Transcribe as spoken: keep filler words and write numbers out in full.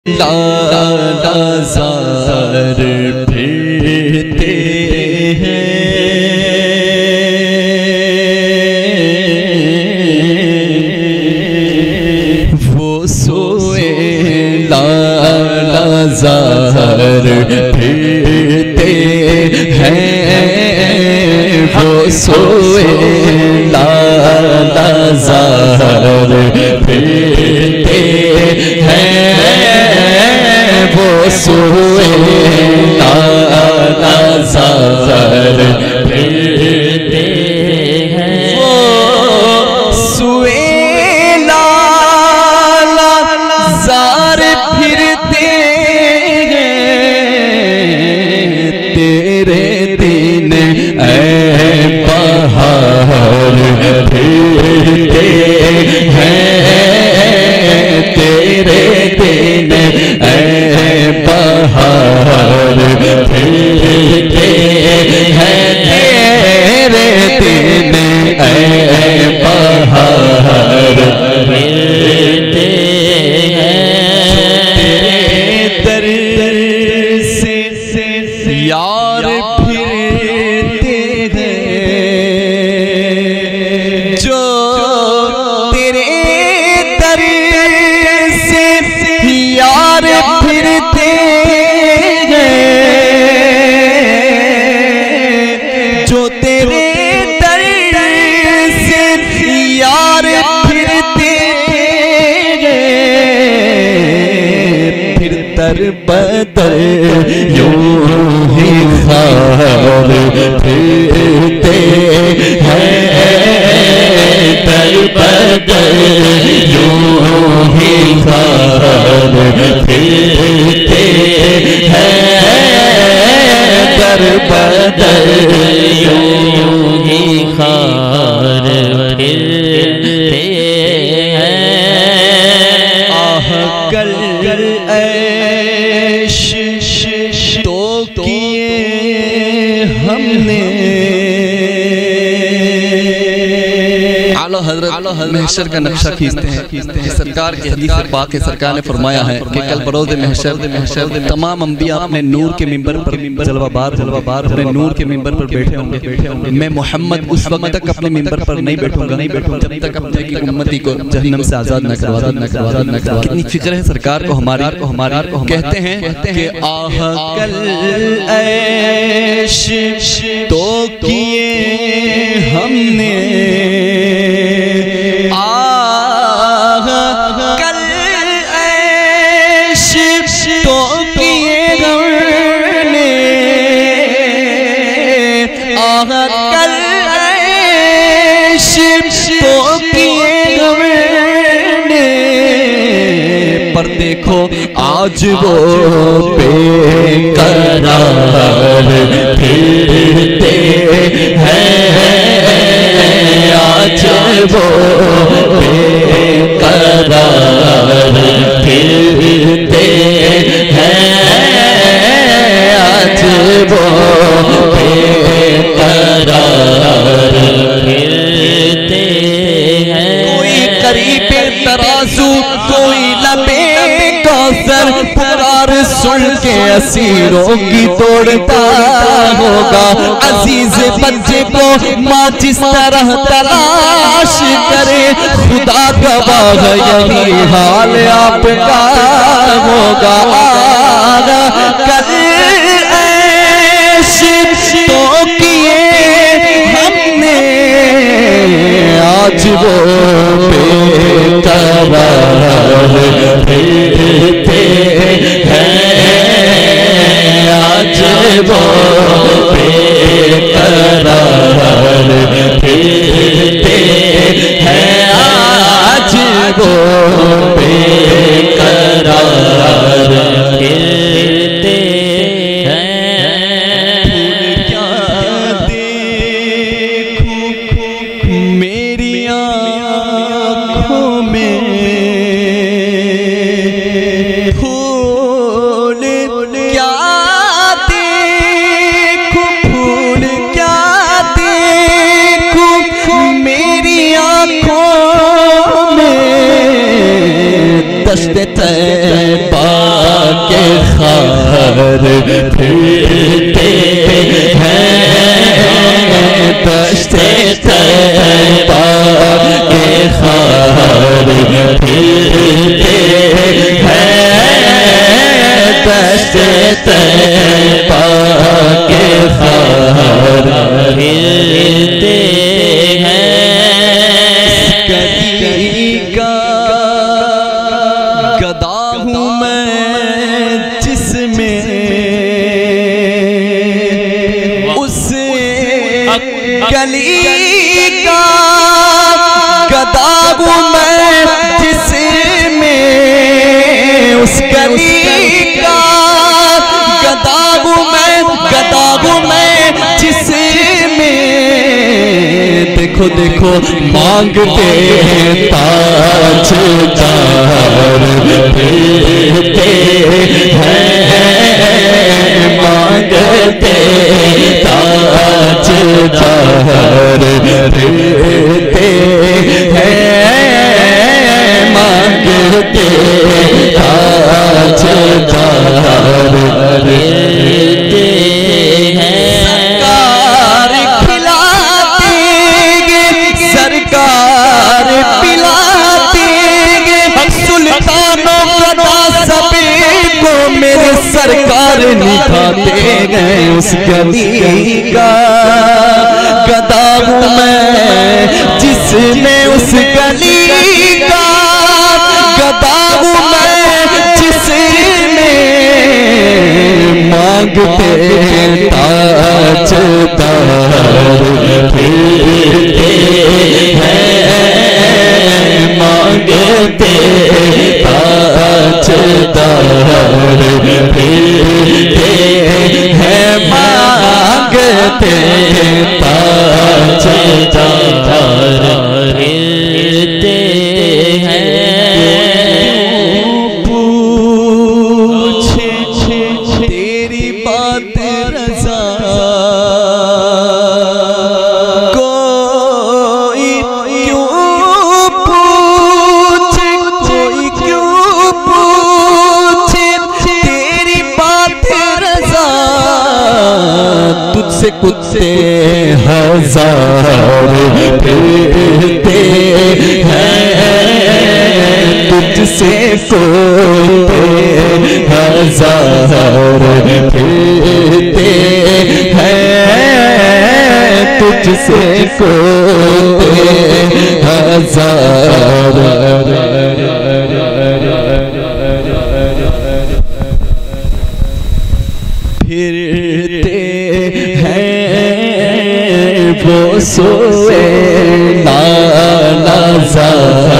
लाज़ार फिरते हैं वो सोए लाज़ार फिरते हैं वो सोए लाज़ार फिरते वो सोए लाज़ार फिरते हैं वो सोए लाज़ार फिरते हैं तेरे दिन ऐ बहार फिरते हैं तेरे दिन ऐ बहार फिरते हैं तेरे दिन ऐ बहार फिरते हैं तेरे दर से यार फिरते हैं जो तेरे दर से यार फिरते जो तेरे दर से यार फिरते फिर दर बदर यूं ही खार फिरते हैं दर बदर यूं ही खार फिरते हैं दर बदर यूं ही खार फिरते हैं आह कल ऐश तो किए हमने महशर का नक्शा खींचते हैं सरकार के हदीस पाक है सरकार ने फरमाया है कि कल बरोज़ महशर महशर तमाम अंबिया अपने नूर के मिंबर पर जलवाबार जलवाबार अपने नूर के मिंबर पर बैठे होंगे बैठे होंगे मैं मोहम्मद उस वक्त तक अपने मिंबर पर नहीं बैठूंगा नहीं बैठूंगा जब तक अपने की उम्मती को जहन्नम से आजाद न करवा न करवा न करवा कितनी फिक्र है सरकार को हमारी को हमारी को कहते हैं कि आह कल ऐश तो किए हमने आह कल ऐश तो किए हमने आह कल ऐश तो किए हमने पर देखो आज वो बेकरार फिरते हैं आज वो बेकरार फिरते हैं आज वो बेकरार फिरते हैं कोई करीबे तराजू कोई लबे कौसर पुकार सुन के असीरों की तोड़ता होगा अजीज बच्चे को माँ जिस तरह तलाश करे खुदा गवाह यही हाल आपका होगा कल ऐश तो किए हमने आज वो बेकरार फिरते हैं आज वो बेकरार फिरते हैं आज वो बेकरार फिरते हैं फूल क्या देखूं मेरी आँखों में फूल क्या देखूं के खार फिरते हैं दश्ते तैबा के खार फिरते हैं दश्ते तैबा के खार फिरते गली का गदा हूँ मैं जिसमें, उस गली का गदा हूँ मैं, गदा हूँ मैं जिसमें। देखो देखो मांगते ताजदार फिरते हैं, मांगते ताजदार फिरते हैं, मांगते ताजदार फिरते हैं। सरकार खिला देंगे, सरकार पिला देंगे, सुल्तानों का सभी को मेरे सरकार निभाते गए। उस गली का गदा हूँ मैं जिसमें, उस गली का गदा हूँ मैं जिसमें। मांगते ताजदार फिरते हैं, मांगते ताजदार फिरते हैं, मांगते ताजदार फिरते हैं। पूछे तेरी बात रज़ा कोई क्यों पूछे, कोई क्यों पूछे तेरी बात रज़ा। तुझसे कुत्ते हजार फिरते हैं, तुझसे कुत्ते हजार फिरते हैं, तुझसे कुत्ते हजार फिरते हैं। वो सोए नाज़ा